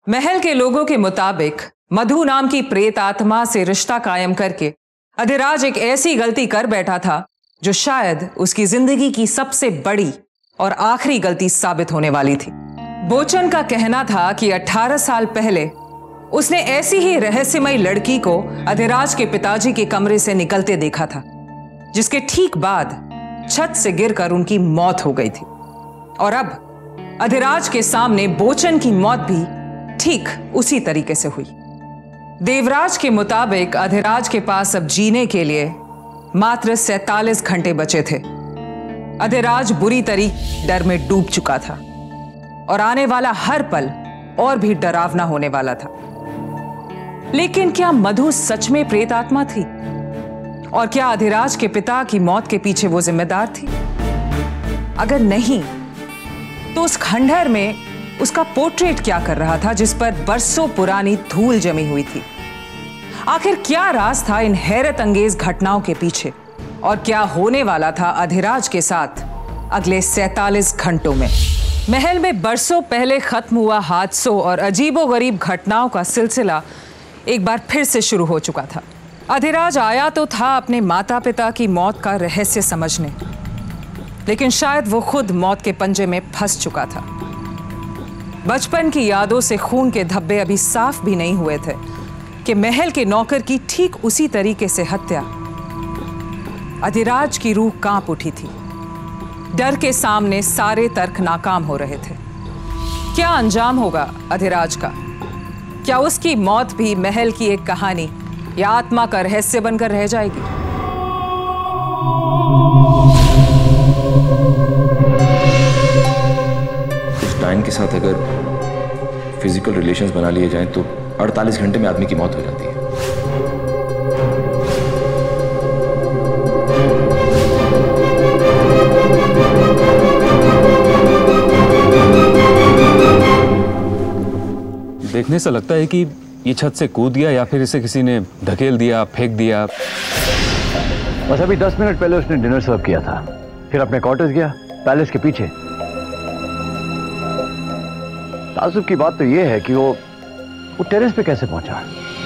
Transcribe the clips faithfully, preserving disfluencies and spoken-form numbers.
महल के लोगों के मुताबिक मधु नाम की प्रेत आत्मा से रिश्ता कायम करके अधिराज एक ऐसी गलती कर बैठा था जो शायद उसकी जिंदगी की सबसे बड़ी और आखिरी गलती साबित होने वाली थी। बोचन का कहना था कि अठारह साल पहले उसने ऐसी ही रहस्यमयी लड़की को अधिराज के पिताजी के कमरे से निकलते देखा था, जिसके ठीक बाद छत से गिरकर उनकी मौत हो गई थी। और अब अधिराज के सामने बोचन की मौत भी ठीक उसी तरीके से हुई। देवराज के मुताबिक अधिराज के पास अब जीने के लिए मात्र सैतालीस घंटे बचे थे। अधिराज बुरी तरीके डर में डूब चुका था और आने वाला हर पल और भी डरावना होने वाला था। लेकिन क्या मधु सच में प्रेत आत्मा थी? और क्या अधिराज के पिता की मौत के पीछे वो जिम्मेदार थी? अगर नहीं, तो उस खंडहर में उसका पोर्ट्रेट क्या कर रहा था जिस पर बरसों पुरानी धूल जमी हुई थी? आखिर क्या राज था इन हैरत अंगेज घटनाओं के पीछे? और क्या होने वाला था अधिराज के साथ अगले सैतालीस घंटों में? महल में बरसों पहले खत्म हुआ हादसों और अजीबोगरीब घटनाओं का सिलसिला एक बार फिर से शुरू हो चुका था। अधिराज आया तो था अपने माता पिता की मौत का रहस्य समझने, लेकिन शायद वो खुद मौत के पंजे में फंस चुका था। बचपन की यादों से खून के धब्बे अभी साफ भी नहीं हुए थे कि महल के नौकर की ठीक उसी तरीके से हत्या। अधिराज की रूह कांप उठी थी। डर के सामने सारे तर्क नाकाम हो रहे थे। क्या अंजाम होगा अधिराज का? क्या उसकी मौत भी महल की एक कहानी या आत्मा का रहस्य बनकर रह जाएगी? उस डायन के साथ अगर फिजिकल रिलेशंस बना लिए जाएं तो अड़तालीस घंटे में आदमी की मौत हो जाती है। देखने से लगता है कि ये छत से कूद गया या फिर इसे किसी ने धकेल दिया, फेंक दिया। बस अभी दस मिनट पहले उसने डिनर सर्व किया था, फिर अपने क्वार्टर्स गया पैलेस के पीछे। ताजुब की बात तो यह है कि वो वो टेरेस पे कैसे पहुंचा।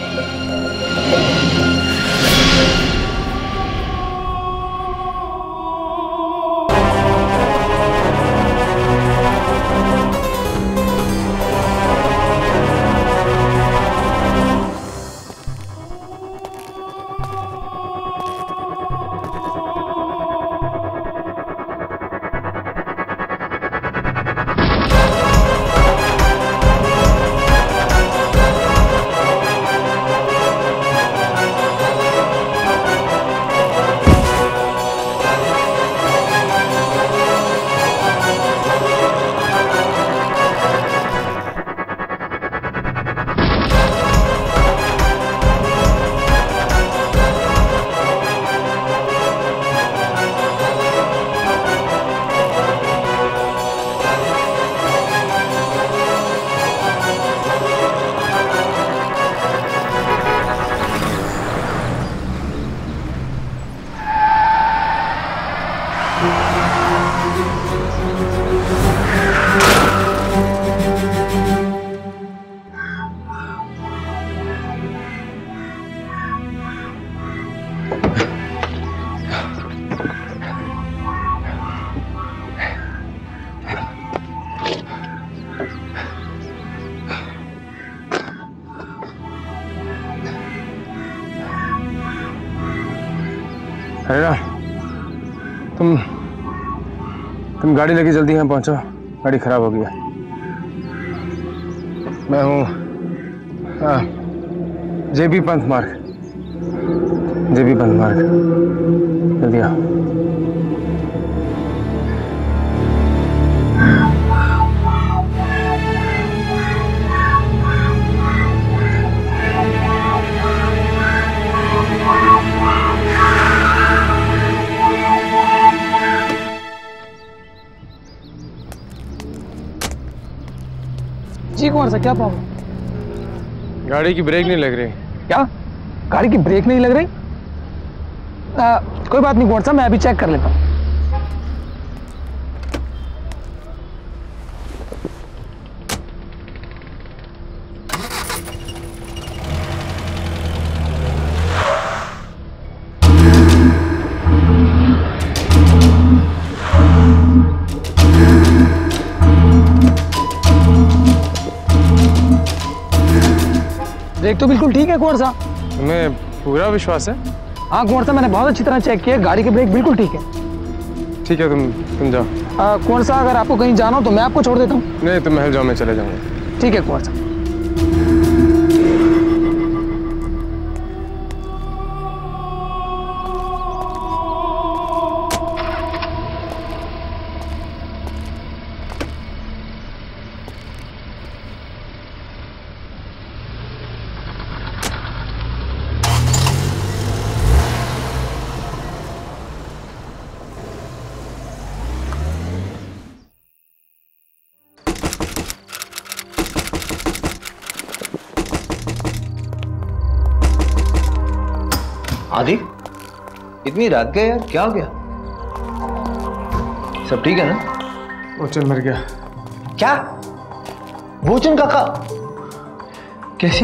अरे ना, तुम तुम गाड़ी लेके जल्दी यहाँ पहुंचो, गाड़ी खराब हो गई है। मैं हूँ जेबी पंथ मार्ग, जेबी पंथ मार्ग, जल्दी आओ। जी कुमार साहब, क्या प्रॉब्लम? गाड़ी की ब्रेक नहीं लग रही। क्या? गाड़ी की ब्रेक नहीं लग रही? आ, कोई बात नहीं कुमार साहब, मैं अभी चेक कर लेता हूँ। ब्रेक तो बिल्कुल ठीक है कुंवर साहब। तुम्हें पूरा विश्वास है? हाँ कुंवर साहब, मैंने बहुत अच्छी तरह चेक किया, गाड़ी के ब्रेक बिल्कुल ठीक है। ठीक है, तुम तुम जाओ। कुंवर साहब, अगर आपको कहीं जाना हो तो मैं आपको छोड़ देता हूँ। नहीं, तुम महल जाओ, मैं चले जाऊंगा। ठीक है कुंवर साहब। आदि, इतनी रात गए यार, क्या हो गया? सब ठीक है ना? ओचन मर गया। क्या? भोजन काका कैसी?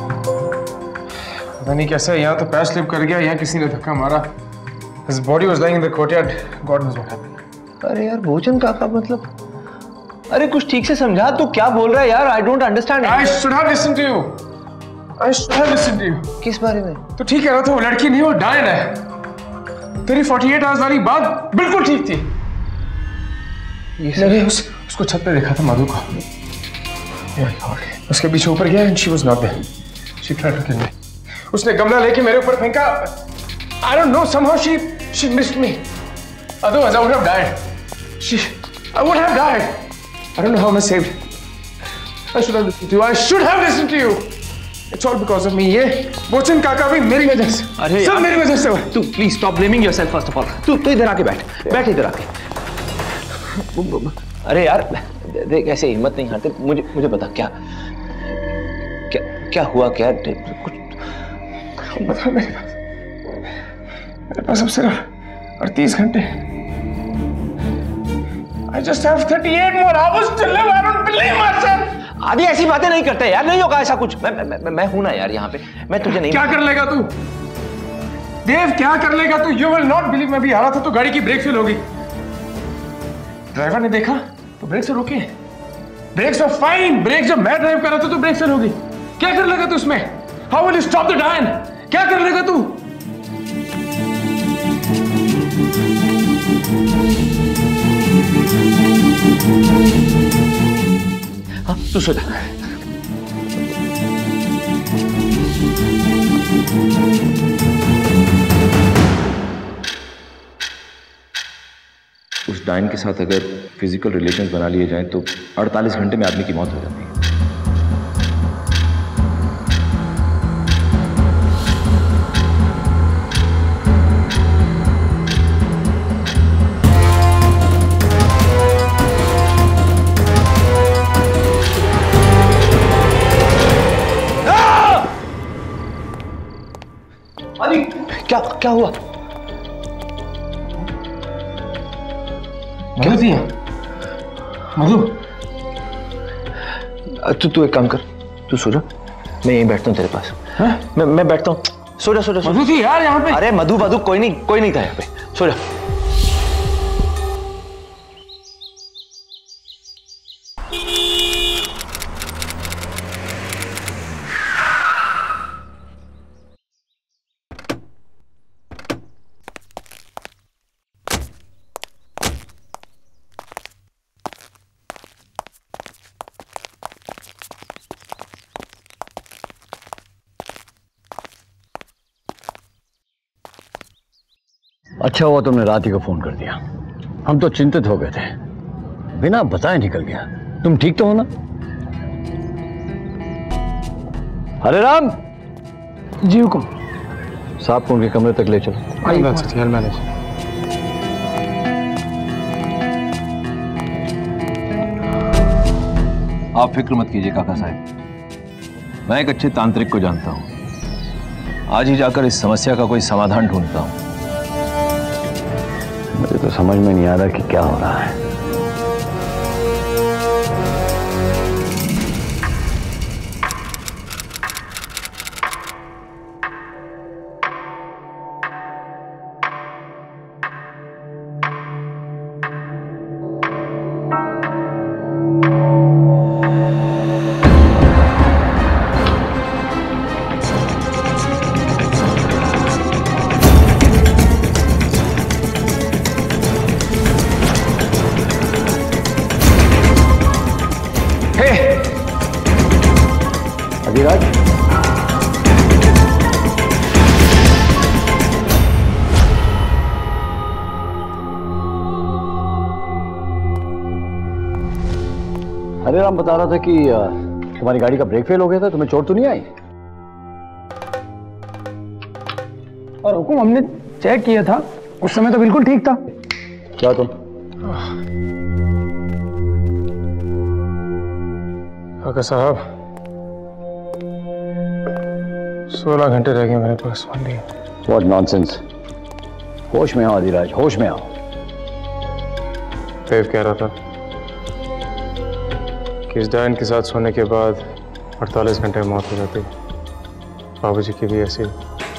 पता नहीं कैसे, यहाँ तो पैर स्लिप कर गया, यहाँ किसी ने धक्का मारा। His body was lying in the courtyard. God knows what happened. अरे यार भोजन काका मतलब, अरे कुछ ठीक से समझा, तू क्या बोल रहा है यार? I don't understand. I should have listened to you. I should have listened to you. किस बारे में? तो ठीक कह रहा था, वो लड़की नहीं, वो डायन है। तेरी अड़तालीस आवर्स वाली बात बिल्कुल ठीक थी। मैंने उस, उसको छत पे देखा था, मधु को। Oh my God. उसके पीछे ऊपर गया and she was not there. She tried to kill me. उसने गमला लेके मेरे ऊपर फेंका। I don't know, somehow she she missed me. Otherwise I would have died. She, I would have died. I don't know how I saved. I should have listened to you. I should have listened to you. It's all because of me. ये बोचन काका भी मेरी वजह से। अरे सब मेरी वजह से हुआ। तू please stop blaming yourself first of all. तू तू इधर आके बैठ, बैठ इधर आके। अरे यार देख, ऐसे हिम्मत नहीं हारते। मुझे मुझे बता क्या क्या क्या हुआ, क्या कुछ बता। मेरे पास मेरे पास अब सिर्फ अड़तीस घंटे। I just have thirty-eight more hours to live. I don't believe myself. आदि ऐसी बातें नहीं करते यार, नहीं होगा ऐसा कुछ। मैं मैं, मैं, मैं हूं ना यार यहाँ पे, मैं तुझे नहीं। क्या कर लेगा तू देव, क्या कर लेगा तू? You will not believe, मैं भी आ रहा था तो गाड़ी की ब्रेक फेल हो गई। ड्राइवर ने देखा तो ब्रेक से रोके। ब्रेक्स वर फाइन, ब्रेक जब मैं ड्राइव कर रहा था तो ब्रेक फेल हो गई। क्या कर लेगा तू इसमें? How will you stop the डायन? क्या कर लेगा तू? हाँ तू सो जा। उस डायन के साथ अगर फिजिकल रिलेशंस बना लिए जाएं तो अड़तालीस घंटे में आदमी की मौत हो जाती है। क्या क्या हुआ? मधु थी मधु। तू तू एक काम कर, तू सो जा, मैं यहीं बैठता हूँ तेरे पास। हाँ? मैं मैं बैठता हूँ, सो जा सो जा। मधु थी यार यहाँ पे। अरे मधु मधु कोई नहीं, कोई नहीं था यहाँ पे, सो जा। अच्छा हुआ तुमने रात ही को फोन कर दिया, हम तो चिंतित हो गए थे। बिना बताए निकल गया। तुम ठीक तो हो ना? हरे राम जी हुकुम। साहब को उनके कमरे तक ले चलो। आप फिक्र मत कीजिए काका साहब, मैं एक अच्छे तांत्रिक को जानता हूं। आज ही जाकर इस समस्या का कोई समाधान ढूंढता हूं। मुझे तो समझ में नहीं आ रहा कि क्या हो रहा है। अधिराज, अरे राम बता रहा था कि तुम्हारी गाड़ी का ब्रेक फेल हो गया था, तुम्हें चोट तो नहीं आई? और हुकुम हमने चेक किया था, उस समय तो बिल्कुल ठीक था। क्या तुम? काका साहब, सोलह घंटे रह गए मेरे पास। What nonsense. होश में आओ अधिराज, होश में आओ। देव कह रहा था कि इस डायन के साथ सोने के बाद अड़तालीस घंटे में मौत हो जाती। बाबूजी की भी ऐसी।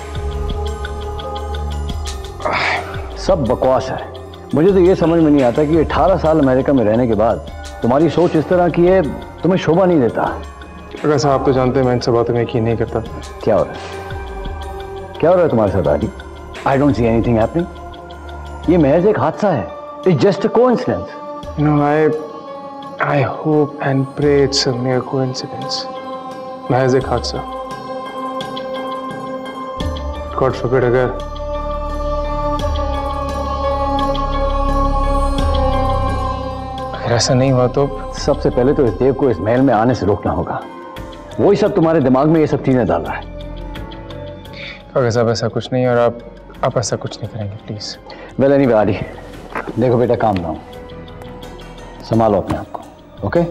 सब बकवास है। मुझे तो ये समझ में नहीं आता कि अठारह साल अमेरिका में रहने के बाद तुम्हारी सोच इस तरह की है, तुम्हें शोभा नहीं देता। अगर साहब आप तो जानते हैं मैं इन सब बातों में यकीन नहीं करता। क्या हो रहा है? क्या हो रहा है तुम्हारे साथ Adi? I don't see anything happening. ये महज एक हादसा है। It's just a coincidence. No, I I hope and pray it's a mere coincidence. महज एक हादसा। गॉड फॉरबिड, अगर ऐसा नहीं हुआ तो सबसे पहले तो इस देव को इस महल में आने से रोकना होगा। वही सब तुम्हारे दिमाग में ये सब चीजें डाल रहा है। अगर साहब ऐसा कुछ नहीं, और आप आप ऐसा कुछ नहीं करेंगे प्लीज। वेल एनीवे आदि, देखो बेटा, काम ना हो, संभालो अपने आप को, ओके?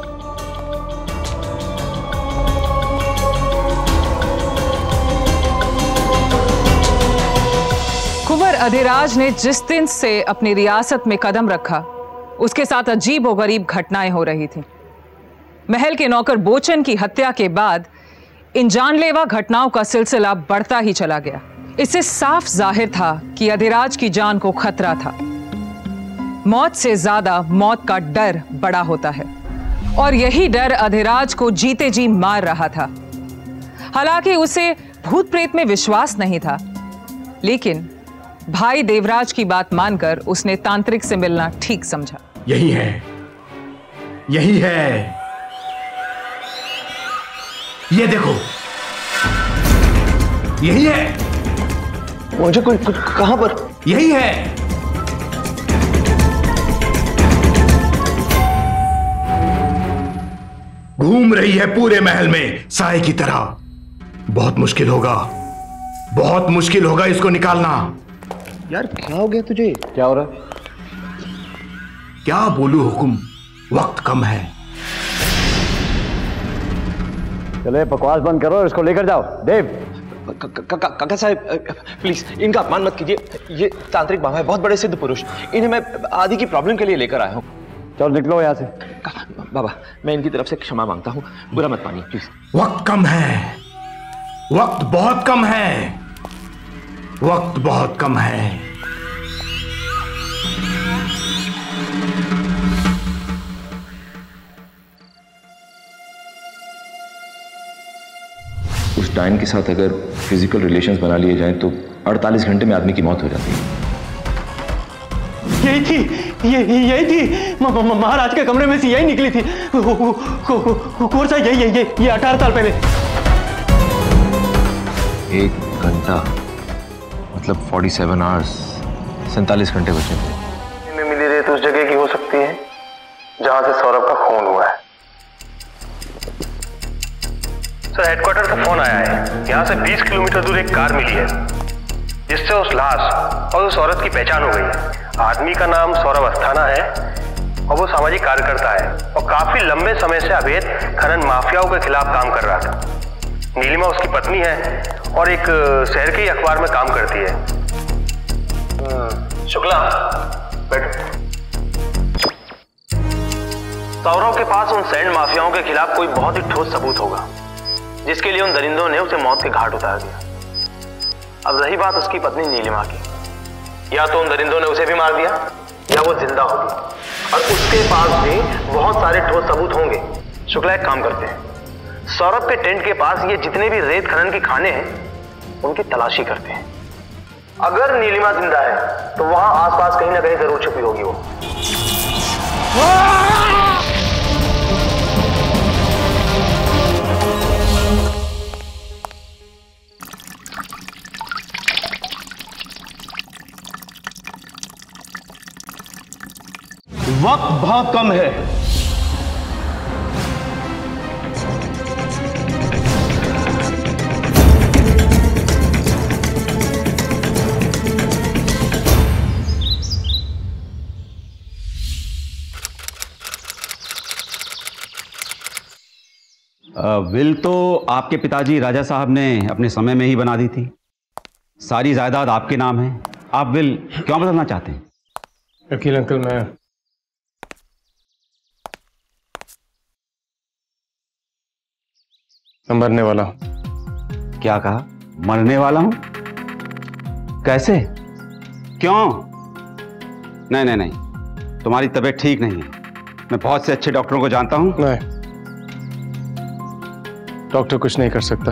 कुंवर अधिराज ने जिस दिन से अपनी रियासत में कदम रखा, उसके साथ अजीबोगरीब घटनाएं हो रही थीं। महल के नौकर बोचन की हत्या के बाद इन जानलेवा घटनाओं का सिलसिला बढ़ता ही चला गया। इससे साफ जाहिर था कि अधिराज की जान को खतरा था। मौत से ज्यादा मौत का डर बड़ा होता है, और यही डर अधिराज को जीते जी मार रहा था। हालांकि उसे भूत प्रेत में विश्वास नहीं था, लेकिन भाई देवराज की बात मानकर उसने तांत्रिक से मिलना ठीक समझा। यही है, यही है, ये देखो, यही है। मुझे कोई कहां पर? यही है। घूम रही है पूरे महल में साए की तरह। बहुत मुश्किल होगा, बहुत मुश्किल होगा इसको निकालना। यार क्या हो गया तुझे? क्या हो रहा है? क्या बोलूं हुकुम, वक्त कम है। चले बकवास बंद करो, इसको लेकर जाओ। देव, काका साहब प्लीज इनका अपमान मत कीजिए। ये तांत्रिक बाबा है, बहुत बड़े सिद्ध पुरुष। इन्हें मैं आदि की प्रॉब्लम के लिए लेकर आया हूँ। चलो निकलो यहाँ से। बाबा, मैं इनकी तरफ से क्षमा मांगता हूँ, बुरा मत मानिए प्लीज। वक्त कम है, वक्त बहुत कम है, वक्त बहुत कम है। उस डायन के साथ अगर फिजिकल रिलेशंस बना लिए जाएं तो अड़तालीस घंटे में आदमी की मौत हो जाती है। यही थी, ये यही थी महाराज के कमरे में से यही निकली थी। कौन सा? यही यही ये अठारह साल पहले। एक घंटा मतलब सैंतालीस आवर्स, सैंतालीस घंटे बचे। में मिली रेत उस जगह की हो सकती है जहां से सौरभ का खून हुआ है। सर, हेडक्वार्टर से फोन आया है। यहाँ से बीस किलोमीटर दूर एक कार मिली है जिससे उस लाश और उस औरत की पहचान हो गई है। आदमी का नाम सौरभ अस्थाना है और वो सामाजिक कार्यकर्ता है और काफी लंबे समय से अवैध खनन माफियाओं के खिलाफ काम कर रहा था। नीलिमा उसकी पत्नी है और एक शहर के ही अखबार में काम करती है। शुक्ला, बैठो। सौरभ के पास उन सैंड माफियाओं के खिलाफ कोई बहुत ही ठोस सबूत होगा, जिसके लिए उन दरिंदों ने उसे मौत के घाट उतार दिया। अब रही बात उसकी पत्नी नीलिमा की, या तो उन दरिंदों ने उसे भी मार दिया या वो जिंदा होगी, और उसके पास भी बहुत सारे ठोस सबूत होंगे। शुक्ला, एक काम करते हैं, सौरभ के टेंट के पास ये जितने भी रेत खनन के खाने हैं उनकी तलाशी करते हैं। अगर नीलिमा जिंदा है तो वहां आसपास कहीं ना कहीं जरूर छुपी होगी वो। बहुत कम है। विल तो आपके पिताजी राजा साहब ने अपने समय में ही बना दी थी। सारी जायदाद आपके नाम है। आप विल क्यों बदलना चाहते हैं? वकील अंकल, मैं मैं मरने वाला हूं। क्या कहा? मरने वाला हूं? कैसे? क्यों? नहीं नहीं नहीं, तुम्हारी तबीयत ठीक नहीं है। मैं बहुत से अच्छे डॉक्टरों को जानता हूं। नहीं, डॉक्टर कुछ नहीं कर सकता।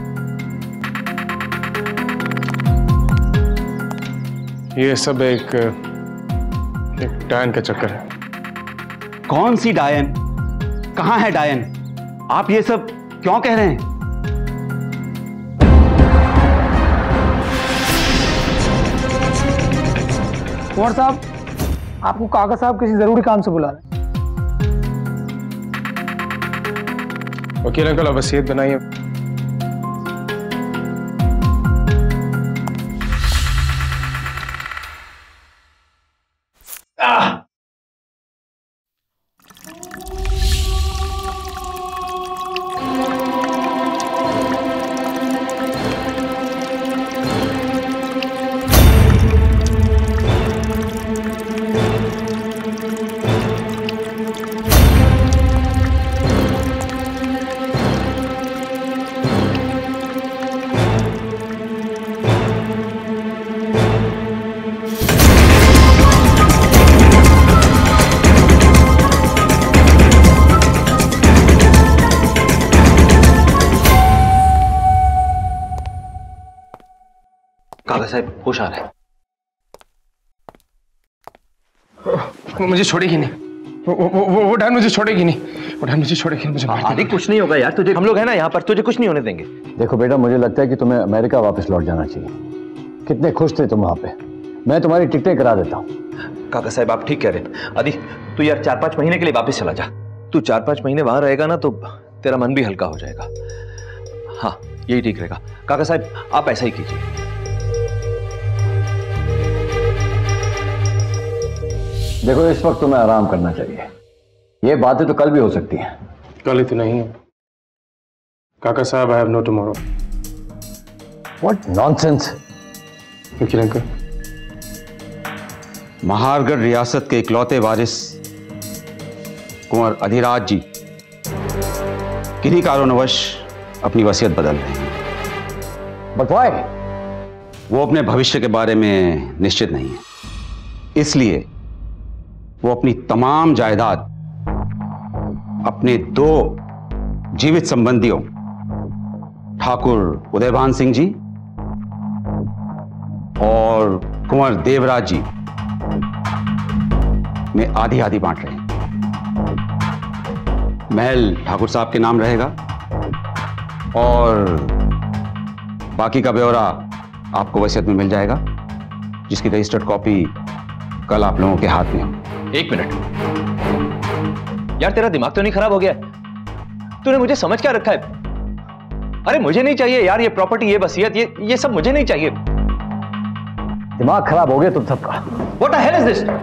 ये सब एक एक डायन का चक्कर है। कौन सी डायन? कहां है डायन? आप ये सब क्यों कह रहे हैं? कुंवर साहब, आपको काका साहब किसी जरूरी काम से बुला रहे हैं। वकील अंकल, अब वसीयत बनाइए। काका साहब, होश आ रहा है। मुझे छोड़ेगी नहीं, वो वो वो, वो डायन मुझे छोड़ेगी नहीं, वो डायन मुझे छोड़ेगी नहीं। मुझे आदि कुछ नहीं होगा यार, तुझे हम लोग हैं ना यहाँ पर, तुझे कुछ नहीं होने देंगे। देखो बेटा, मुझे लगता है कि तुम्हें अमेरिका वापस लौट जाना चाहिए। कितने खुश थे तुम वहां पे। मैं तुम्हारी टिकटें करा देता हूँ। काका साहब, आप ठीक कह रहे हैं। आदि, तू यार चार पांच महीने के लिए वापस चला जा। तू चार पांच महीने वहां रहेगा ना तो तेरा मन भी हल्का हो जाएगा। हाँ, यही ठीक रहेगा। काका साहब, आप ऐसा ही कीजिए। देखो, इस वक्त तुम्हें आराम करना चाहिए। ये बातें तो कल भी हो सकती हैं। कल ही तो नहीं है काका साहब। I have no tomorrow. What nonsense. वकील अंकल, महारगढ़ रियासत के इकलौते वारिस कुंवर अधिराज जी किन्हीं कारणवश अपनी वसीयत बदल रहे हैं। But why? वो अपने भविष्य के बारे में निश्चित नहीं है, इसलिए वो अपनी तमाम जायदाद अपने दो जीवित संबंधियों ठाकुर उदयभान सिंह जी और कुंवर देवराज जी में आधी आधी बांट रहे हैं। महल ठाकुर साहब के नाम रहेगा और बाकी का ब्यौरा आपको वसीयत में मिल जाएगा, जिसकी रजिस्टर्ड कॉपी कल आप लोगों के हाथ में हो। एक मिनट यार, तेरा दिमाग तो नहीं खराब हो गया? तूने मुझे समझ क्या रखा है? अरे मुझे नहीं चाहिए यार ये प्रॉपर्टी, ये वसीयत, ये ये सब मुझे नहीं चाहिए। दिमाग खराब हो गया तुम सबका। What the hell is this?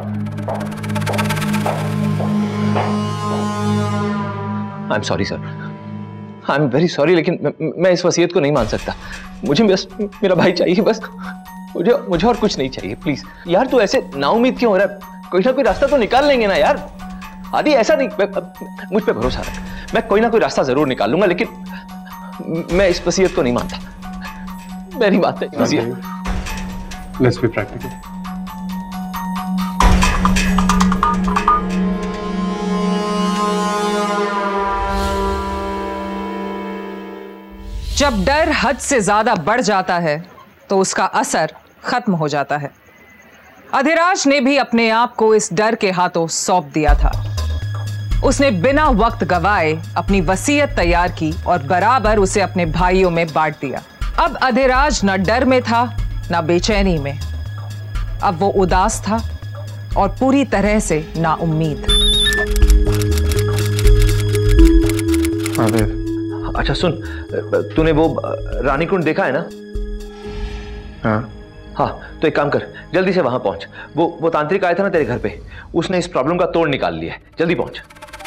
I'm sorry sir. I'm very sorry, लेकिन मैं, मैं इस वसीयत को नहीं मान सकता। मुझे बस मेरा भाई चाहिए, बस मुझे मुझे और कुछ नहीं चाहिए। प्लीज यार, तू ऐसे नाउम्मीद क्यों हो रहा है? कोई ना कोई रास्ता तो निकाल लेंगे ना यार। आदि ऐसा नहीं, मुझ पे भरोसा रख, मैं कोई ना कोई रास्ता जरूर निकाल लूंगा, लेकिन मैं इस वसीयत को नहीं मानता। मैं नहीं मानता इस वसीयत। Let's be practical. जब डर हद से ज्यादा बढ़ जाता है तो उसका असर खत्म हो जाता है। अधिराज ने भी अपने आप को इस डर के हाथों सौंप दिया था। उसने बिना वक्त गवाए अपनी वसीयत तैयार की और बराबर उसे अपने भाइयों में बांट दिया। अब अधिराज न डर में था न बेचैनी में। अब वो उदास था और पूरी तरह से नाउम्मीद। हाँ देव। अच्छा सुन, तूने वो रानी कुंड देखा है ना? हाँ हाँ, तो एक काम कर, जल्दी से वहां पहुंच। वो वो तांत्रिक आया था ना तेरे घर पे, उसने इस प्रॉब्लम का तोड़ निकाल लिया है। जल्दी पहुंच।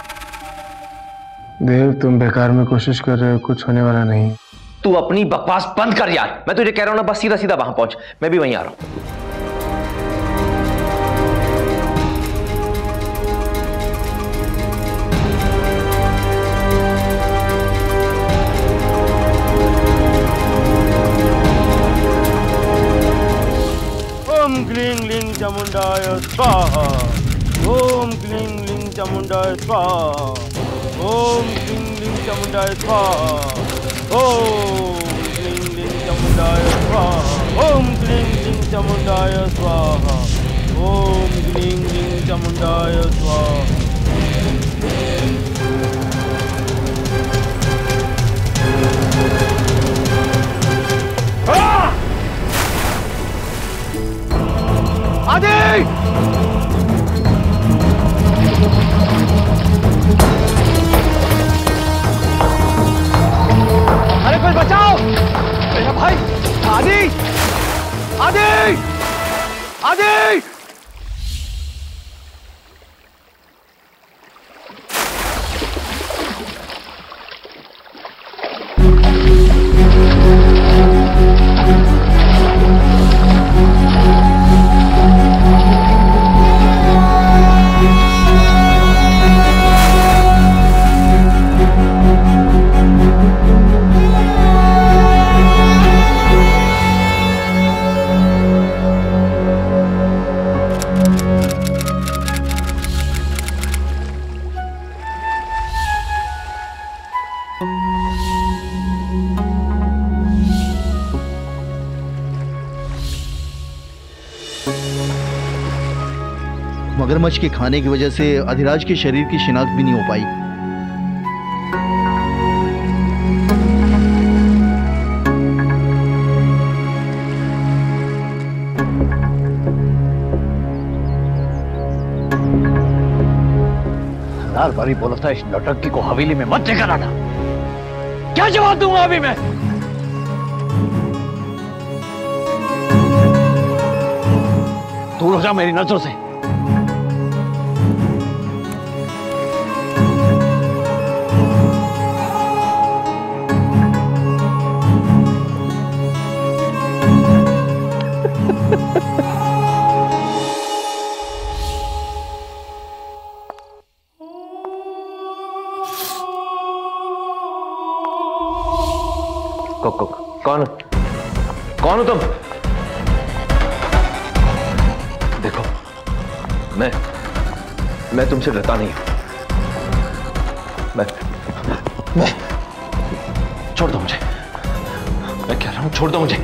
देव तुम बेकार में कोशिश कर रहे हो, कुछ होने वाला नहीं। तू अपनी बकवास बंद कर यार, मैं तुझे कह रहा हूं ना, बस सीधा सीधा वहां पहुंच। मैं भी वहीं आ रहा हूं। ओम क्लीं लिंग चामुंडाय स्वाहा। ओम क्लीं लिंग चामुंडाय स्वाहा। ओम क्लीं लिंग चामुंडाय स्वाहा। ओम क्लीं लिंग चामुंडाय स्वाहा। ओम क्लीं लिंग चामुंडाय स्वाहा। ओम क्लीं लिंग चामुंडाय स्वाहा। आदि! अरे कोई बचाओ मेरा भाई! आदि! आदि! आदि! मगरमच्छ के खाने की वजह से अधिराज के शरीर की शिनाख्त भी नहीं हो पाई। हर बारी बोला था इस नौटंकी को हवेली में मत लेकर आना। क्या जवाब दूंगा अभी मैं? दूर हो जा मेरी नजरों से। कौन कौन हो तुम? देखो, मैं मैं तुमसे डरता नहीं हूं। मैं मैं छोड़ दो मुझे, मैं कह रहा हूं छोड़ दो मुझे।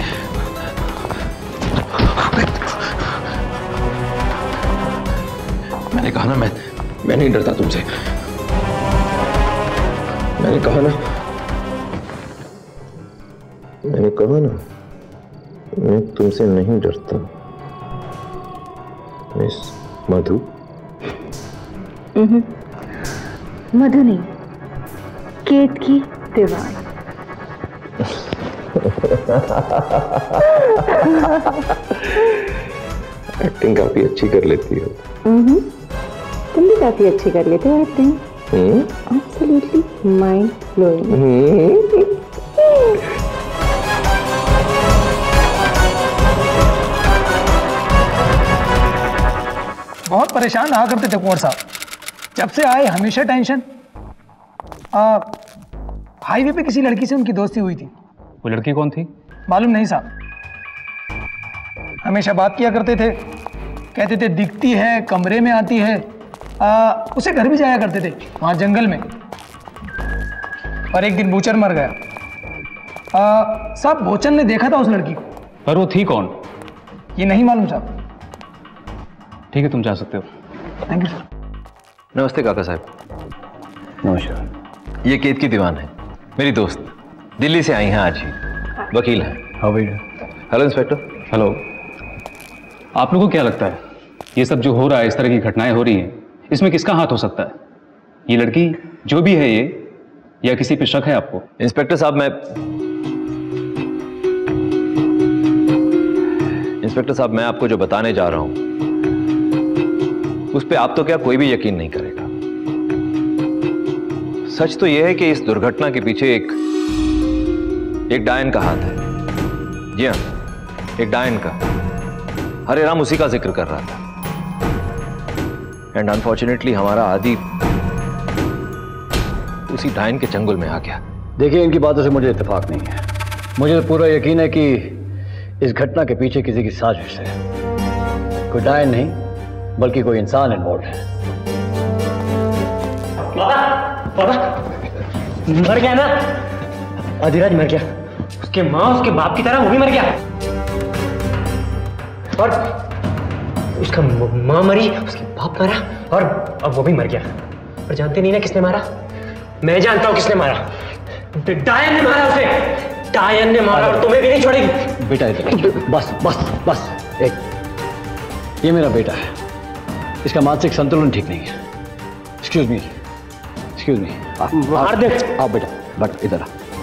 मैंने कहा ना, मैं मैं नहीं डरता तुमसे। मैंने कहा ना मैंने कहा ना मैं तुमसे नहीं डरता। मिस मधु। मधु नहीं, केत की दीवार। एक्टिंग काफी अच्छी कर लेती हो। तुम भी काफी अच्छी कर लेते हो एक्टिंग। Absolutely mind blowing. बहुत परेशान रहा करते थे कुंवर साहब। जब से आए हमेशा टेंशन। हाईवे पे किसी लड़की से उनकी दोस्ती हुई थी। वो लड़की कौन थी? मालूम नहीं साहब। हमेशा बात किया करते थे, कहते थे दिखती है, कमरे में आती है। आ, उसे घर भी जाया करते थे वहां जंगल में। और एक दिन बूचर मर गया। आ, साहब भोचन ने देखा था उस लड़की को। पर वो थी कौन? ये नहीं मालूम साहब। ठीक है, तुम जा सकते हो। Thank you sir. नमस्ते काका साहब। नमस्कार। ये केत की दीवान है, मेरी दोस्त। दिल्ली से आई हैं आज ही, वकील हैं। हाँ भैया। Hello inspector. हेलो। आप लोगों को क्या लगता है ये सब जो हो रहा है, इस तरह की घटनाएं हो रही हैं, इसमें किसका हाथ हो सकता है? ये लड़की जो भी है, ये या किसी पे शक है आपको? इंस्पेक्टर साहब, मैं इंस्पेक्टर साहब मैं आपको जो बताने जा रहा हूं उस पे आप तो क्या कोई भी यकीन नहीं करेगा। सच तो यह है कि इस दुर्घटना के पीछे एक एक डायन का हाथ है। जी हाँ, एक डायन का। हरे राम उसी का जिक्र कर रहा था एंड अनफॉर्चुनेटली हमारा आदि उसी डायन के चंगुल में आ गया। देखिए, इनकी बातों से मुझे इत्तेफाक नहीं है। मुझे तो पूरा यकीन है कि इस घटना के पीछे किसी की साजिश है। कोई डायन नहीं बल्कि कोई इंसान इन्वॉल्व है। पापा, मर गया ना? अधिराज मर गया। उसके माँ उसके बाप की तरह वो भी मर गया। और उसका माँ मरी, उसके बाप मरा और अब वो भी मर गया। और जानते नहीं ना किसने मारा? मैं जानता हूँ किसने मारा। डायन ने मारा उसे। डायन ने मारा और तुम्हें भी नहीं छोड़ेगी। बेटा इधर बस बस बस एक, ये मेरा बेटा है। इसका मानसिक संतुलन ठीक नहीं है। Excuse me, excuse me. मार दे। आओ बेटा, बट इधर आ।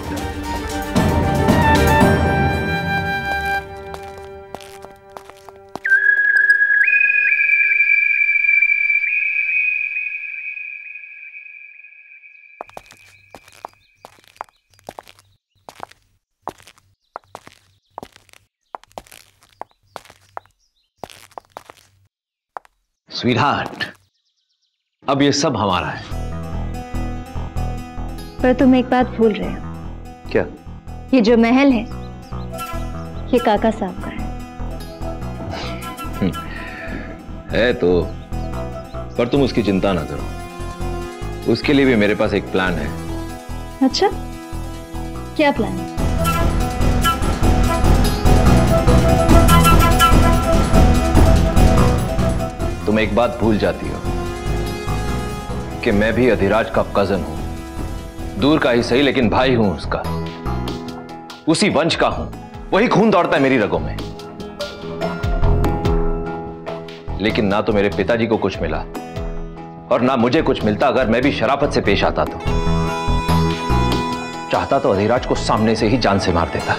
स्वीटहार्ट, अब ये सब हमारा है। पर तुम एक बात भूल रहे हो। क्या? ये जो महल है ये काका साहब का है। है तो, पर तुम उसकी चिंता ना करो। उसके लिए भी मेरे पास एक प्लान है। अच्छा, क्या प्लान है? तुम एक बात भूल जाती हो कि मैं भी अधिराज का कजन हूं। दूर का ही सही लेकिन भाई हूं उसका। उसी वंश का हूं। वही खून दौड़ता है मेरी रगों में। लेकिन ना तो मेरे पिताजी को कुछ मिला और ना मुझे कुछ मिलता अगर मैं भी शराफत से पेश आता तो। चाहता तो अधिराज को सामने से ही जान से मार देता,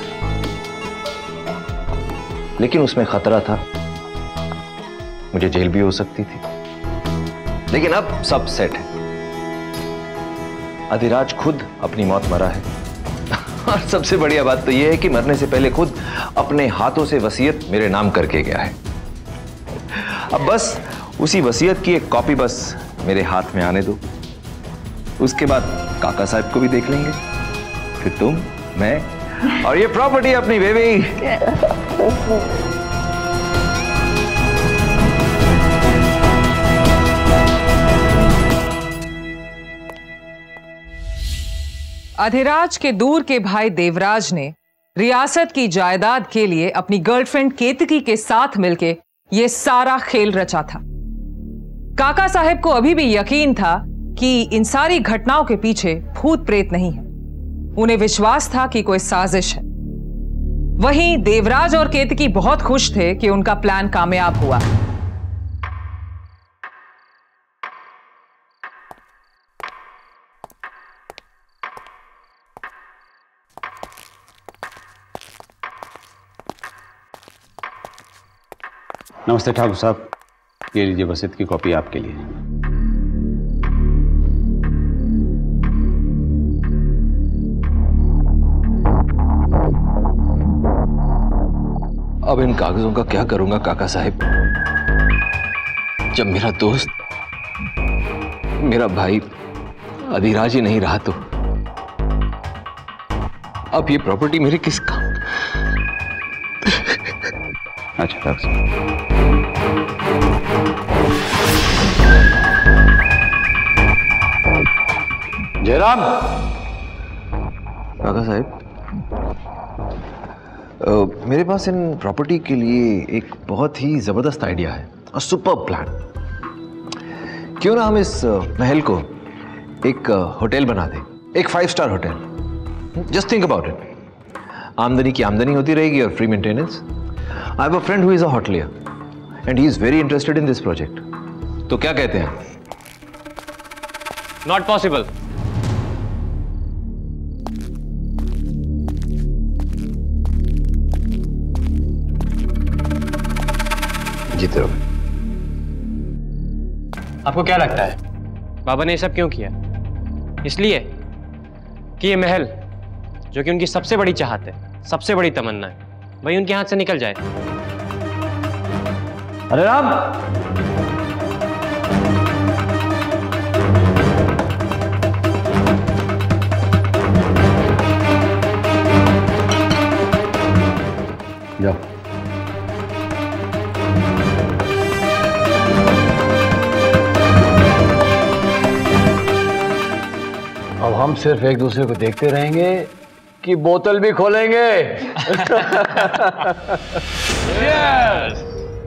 लेकिन उसमें खतरा था। मुझे जेल भी हो सकती थी। लेकिन अब सब सेट है। अधिराज खुद अपनी मौत मरा है और सबसे बढ़िया बात तो यह है कि मरने से पहले खुद अपने हाथों से वसीयत मेरे नाम करके गया है। अब बस उसी वसीयत की एक कॉपी बस मेरे हाथ में आने दो। उसके बाद काका साहब को भी देख लेंगे, फिर तुम, मैं और ये प्रॉपर्टी अपनी बेबी। अधिराज के दूर के भाई देवराज ने रियासत की जायदाद के लिए अपनी गर्लफ्रेंड केतकी के साथ मिलके ये सारा खेल रचा था। काका साहब को अभी भी यकीन था कि इन सारी घटनाओं के पीछे भूत प्रेत नहीं है। उन्हें विश्वास था कि कोई साजिश है। वहीं देवराज और केतकी बहुत खुश थे कि उनका प्लान कामयाब हुआ। नमस्ते ठाकुर साहब, ये लीजिए वसीयत की कॉपी आपके लिए। अब इन कागजों का क्या करूंगा काका साहब? जब मेरा दोस्त, मेरा भाई अधिराज ही नहीं रहा तो अब ये प्रॉपर्टी मेरे किस काम? अच्छा ठाकुर साहब, जयराम। काका साहब, मेरे पास इन प्रॉपर्टी के लिए एक बहुत ही जबरदस्त आइडिया है और सुपर प्लान। क्यों ना हम इस महल को एक होटल बना दें, एक five star hotel. Just think about it. आमदनी की आमदनी होती रहेगी और free maintenance. I have a friend who is a hotelier and he is very interested in this project. तो क्या कहते हैं? Not possible. जीते रहो। आपको क्या लगता है बाबा ने ये सब क्यों किया? इसलिए कि ये महल जो कि उनकी सबसे बड़ी चाहत है, सबसे बड़ी तमन्ना है, वही उनके हाथ से निकल जाए। अरे राम, जाओ। अब हम सिर्फ एक दूसरे को देखते रहेंगे कि बोतल भी खोलेंगे। yes!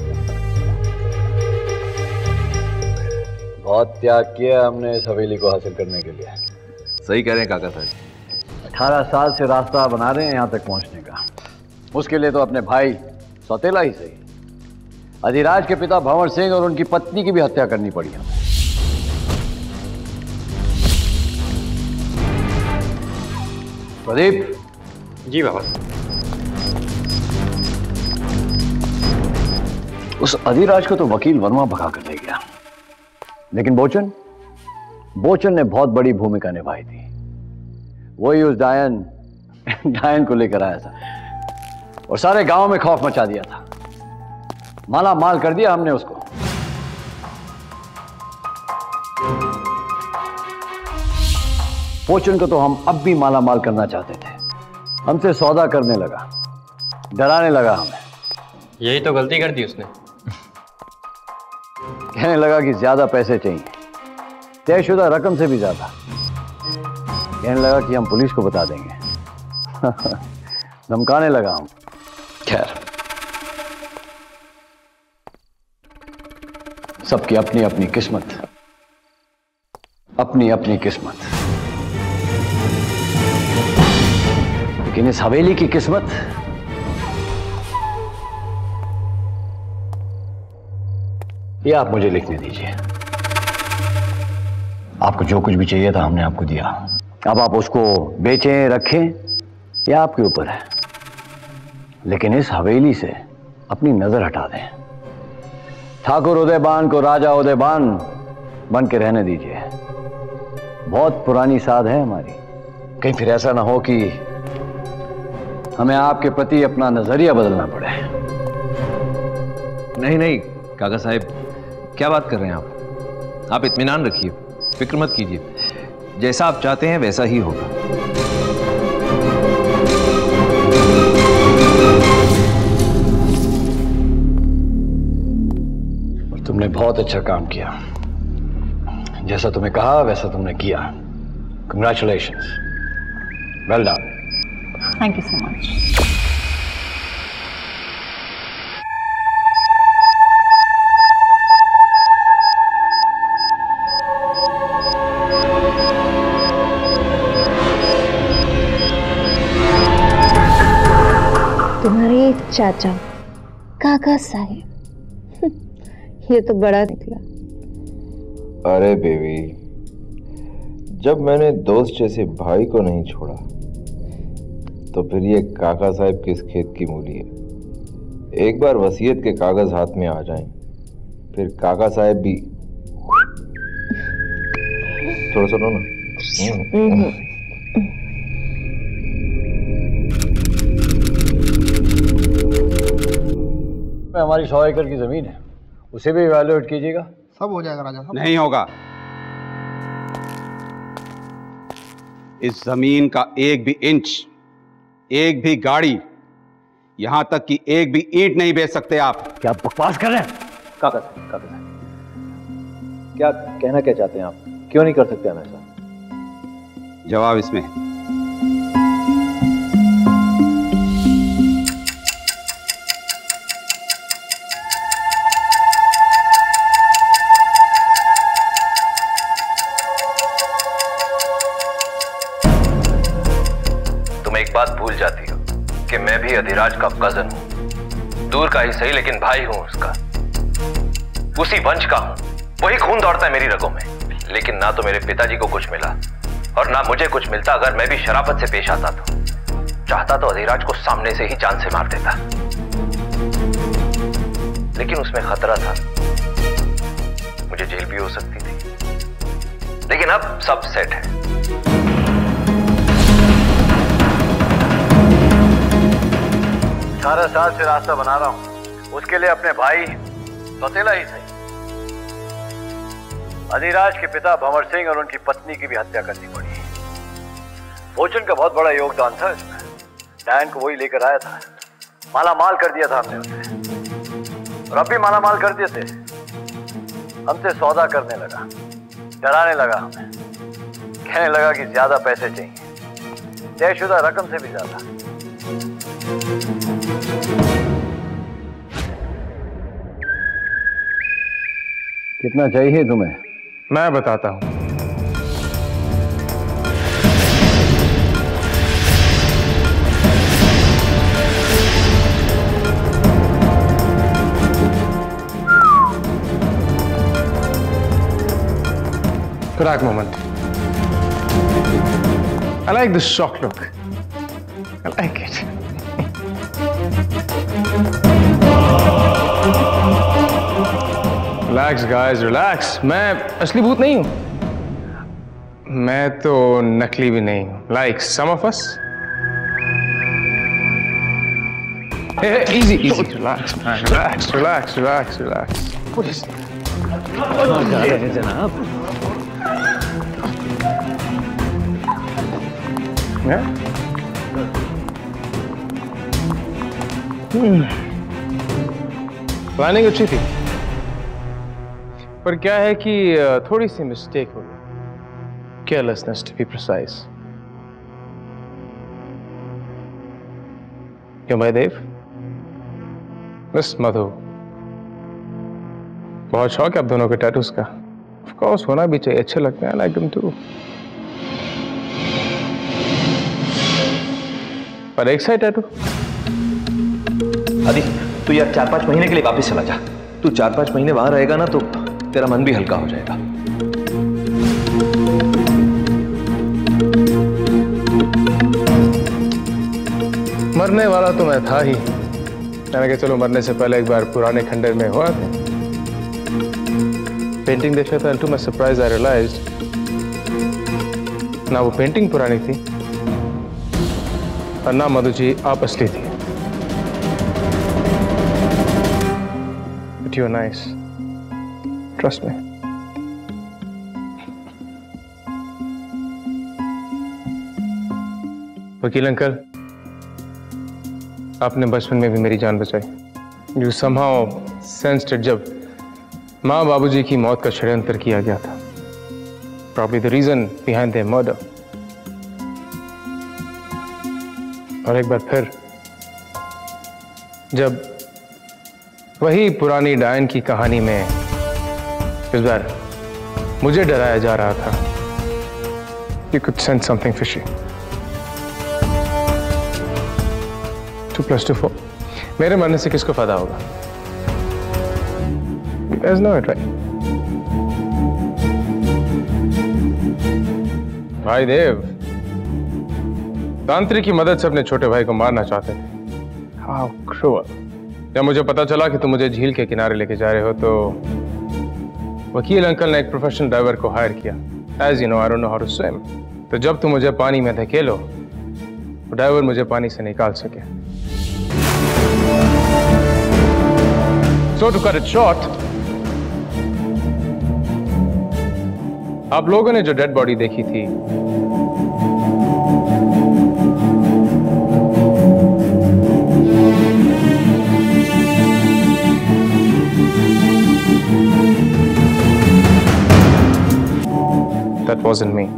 बहुत त्याग किया हमने इस हवेली को हासिल करने के लिए। सही कह रहे हैं काका साहब। अठारह साल से रास्ता बना रहे हैं यहाँ तक पहुँचने का। उसके लिए तो अपने भाई सौतेला ही सही, अधिराज के पिता भंवर सिंह और उनकी पत्नी की भी हत्या करनी पड़ी हमें। प्रदीप। जी बाबा। उस अधिराज को तो वकील वर्मा भगा कर ले गया, लेकिन बोचन बोचन ने बहुत बड़ी भूमिका निभाई थी। वही उस डायन डायन को लेकर आया था और सारे गांव में खौफ मचा दिया था। माला माल कर दिया हमने उसको। बोचन को तो हम अब भी माला माल करना चाहते थे। हमसे सौदा करने लगा, डराने लगा हमें। यही तो गलती कर दी उसने। कहने लगा कि ज्यादा पैसे चाहिए, तयशुदा रकम से भी ज्यादा। कहने लगा कि हम पुलिस को बता देंगे। धमकाने लगा हम। खैर, सबकी अपनी अपनी किस्मत, अपनी अपनी किस्मत। लेकिन इस हवेली की किस्मत ये आप मुझे लिखने दीजिए। आपको जो कुछ भी चाहिए था हमने आपको दिया। अब आप उसको बेचें, रखें, या आपके ऊपर है। लेकिन इस हवेली से अपनी नजर हटा दें। ठाकुर उदयबान को राजा उदयबान बन के रहने दीजिए। बहुत पुरानी साध है हमारी। कहीं फिर ऐसा ना हो कि हमें आपके प्रति अपना नजरिया बदलना पड़े। नहीं नहीं काका साहब, क्या बात कर रहे हैं आप? आप इत्मीनान रखिए, फिक्र मत कीजिए। जैसा आप चाहते हैं वैसा ही होगा। और तुमने बहुत अच्छा काम किया। जैसा तुम्हें कहा वैसा तुमने किया। Congratulations, well done. Thank you so much. तुम्हारे चाचा काका साहेब, ये तो बड़ा निकला। अरे बेबी, जब मैंने दोस्त जैसे भाई को नहीं छोड़ा तो फिर ये काका साहब किस खेत की मूली है। एक बार वसीयत के कागज हाथ में आ जाएं, फिर काका साहब भी थोड़ा सुनो ना। हमारी सौ एकड़ की जमीन है, उसे भी इवैल्यूएट कीजिएगा। सब हो जाएगा राजा साहब। नहीं होगा। इस जमीन का एक भी इंच, एक भी गाड़ी, यहां तक कि एक भी ईंट नहीं बेच सकते आप। क्या बकवास कर रहे हैं? काका साहब, काका साहब, क्या कहना क्या चाहते हैं आप? क्यों नहीं कर सकते हम ऐसा? जवाब इसमें बात भूल जाती हो कि मैं भी अधिराज का कजन हूं। दूर का ही सही, लेकिन भाई हूं उसका। उसी वंश का हूं, वही खून दौड़ता है मेरी रगों में। लेकिन ना तो मेरे पिताजी को कुछ मिला और ना मुझे कुछ मिलता अगर मैं भी शराफत से पेश आता तो। चाहता तो अधिराज को सामने से ही जान से मार देता, लेकिन उसमें खतरा था, मुझे जेल भी हो सकती थी। लेकिन अब सब सेट है। अठारह साल से रास्ता बना रहा हूं, उसके लिए अपने भाई सौतेला ही सही, अधिराज के पिता भंवर सिंह और उनकी पत्नी की भी हत्या करनी पड़ी। फॉर्चून का बहुत बड़ा योगदान था इसमें। डायन को वही लेकर आया था, माला माल कर दिया था हमने उसे, और अब भी माला माल कर दिए थे। हमसे सौदा करने लगा, डराने लगा हमें, कहने लगा कि ज्यादा पैसे चाहिए, तयशुदा रकम से भी ज्यादा। कितना चाहिए तुम्हें? मैं बताता हूं। Correct moment. I like the shock look. I like it. Relax guys, relax. मैं असली भूत नहीं हूं। मैं तो नकली भी नहीं हूं। Like some of us. Hey, hey, easy, easy. Relax, man. Relax, relax, relax, relax. What is that? जनाब। Yeah? Hmm. प्लानिंग अच्छी थी, पर क्या है कि थोड़ी सी मिस्टेक हो गई। Carelessness to be precise. क्यों भाई देव? मिस मधु, बहुत शौक है आप दोनों के टैटूज का। ऑफ कोर्स होना भी चाहिए, अच्छे लगते हैं। Like them too. पर एक साइड टैटू। आदि, तू यार चार पांच महीने के लिए वापस चला जा। तू चार पांच महीने वहां रहेगा ना तो तेरा मन भी हल्का हो जाएगा। मरने वाला तो मैं था ही। मैंने कहा चलो मरने से पहले एक बार पुराने खंडर में हुआ था। पेंटिंग देखा था, to my surprise I realised ना वो पेंटिंग पुरानी थी और ना मधु जी आप असली थी। But you're nice. Trust me. वकील अंकल, आपने बचपन में भी मेरी जान बचाई। You somehow sensed it जब माँ बाबूजी की मौत का षड्यंत्र किया गया था। Probably the reason behind their murder. और एक बार फिर जब वही पुरानी डायन की कहानी में इस बार मुझे डराया जा रहा था, you could sense something fishy. Two plus two four. मेरे मरने से किसको फायदा होगा? You guys know it, right? भाई देव, तांत्रिक की मदद से अपने छोटे भाई को मारना चाहते थे। How cruel. जब मुझे पता चला कि तुम मुझे झील के किनारे लेके जा रहे हो तो वकील अंकल ने एक प्रोफेशनल ड्राइवर को हायर किया। As you know, I don't know how to swim. तो जब तुम मुझे पानी में धकेलो तो ड्राइवर मुझे पानी से निकाल सके। So to cut it short, आप लोगों ने जो डेड बॉडी देखी थी That wasn't me.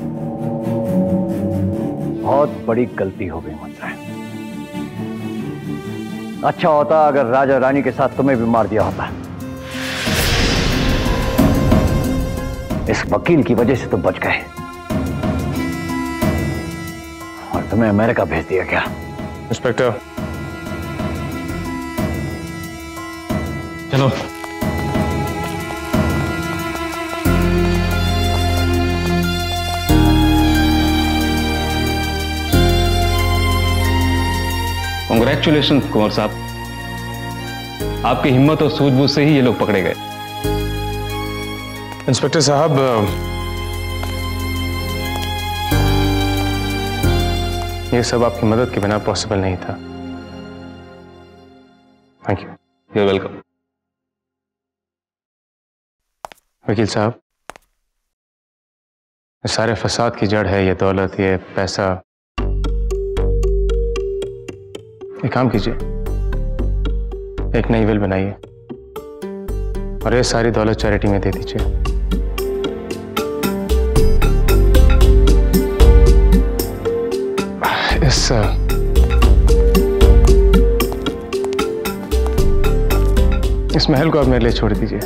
बहुत बड़ी गलती हो गई मुझसे। अच्छा होता अगर राजा रानी के साथ तुम्हें भी मार दिया होता। इस वकील की वजह से तो बच गए और तुम्हें अमेरिका भेज दिया गया। इंस्पेक्टर, चलो। कांग्रेचुलेशन कुंवर साहब, आपकी हिम्मत और सूझबूझ से ही ये लोग पकड़े गए। इंस्पेक्टर साहब, ये सब आपकी मदद के बिना पॉसिबल नहीं था। Thank you. You are welcome. वकील साहब, सारे फसाद की जड़ है ये दौलत, ये पैसा। एक काम कीजिए, एक नई विल बनाइए और ये सारी दौलत चैरिटी में दे दीजिए। इस इस महल को आप मेरे लिए छोड़ दीजिए।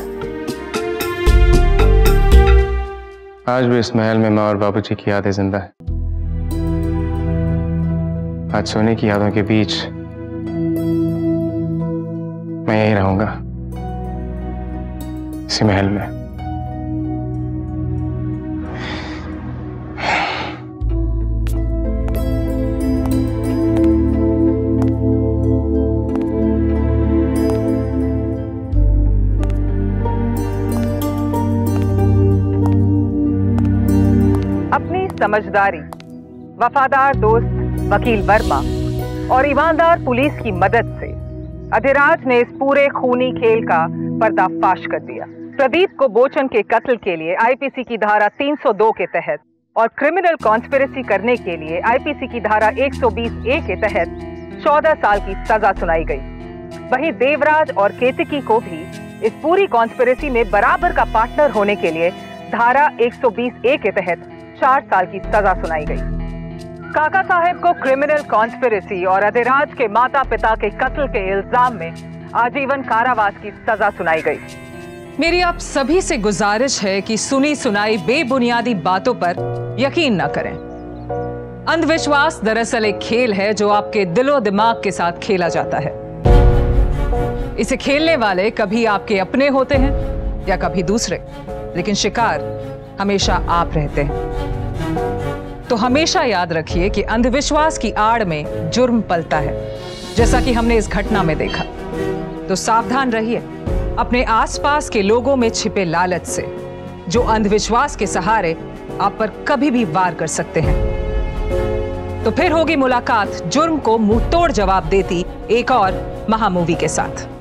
आज भी इस महल में माँ और बाबूजी की यादें जिंदा है। आज सोने की यादों के बीच मैं यहीं रहूंगा, इसी महल में। अपनी समझदारी, वफादार दोस्त वकील वर्मा और ईमानदार पुलिस की मदद से अधिराज ने इस पूरे खूनी खेल का पर्दाफाश कर दिया। प्रदीप को बोचन के कत्ल के लिए आईपीसी की धारा तीन सौ दो के तहत और क्रिमिनल कॉन्स्पिरेसी करने के लिए आईपीसी की धारा एक सौ बीस ए के तहत चौदह साल की सजा सुनाई गई। वहीं देवराज और केतकी को भी इस पूरी कॉन्स्पिरेसी में बराबर का पार्टनर होने के लिए धारा एक सौ बीस ए के तहत चार साल की सजा सुनाई गई। काका साहेब को क्रिमिनल कॉन्स्पिरेसी और अधिराज के माता पिता के कत्ल के इल्जाम में आजीवन कारावास की सजा सुनाई गई। मेरी आप सभी से गुजारिश है कि सुनी सुनाई बेबुनियादी बातों पर यकीन न करें। अंधविश्वास दरअसल एक खेल है जो आपके दिलो दिमाग के साथ खेला जाता है। इसे खेलने वाले कभी आपके अपने होते हैं या कभी दूसरे, लेकिन शिकार हमेशा आप रहते हैं। तो हमेशा याद रखिए कि अंधविश्वास की आड़ में जुर्म पलता है, जैसा कि हमने इस घटना में देखा। तो सावधान रहिए अपने आसपास के लोगों में छिपे लालच से, जो अंधविश्वास के सहारे आप पर कभी भी वार कर सकते हैं। तो फिर होगी मुलाकात जुर्म को मुंह तोड़ जवाब देती एक और महामूवी के साथ।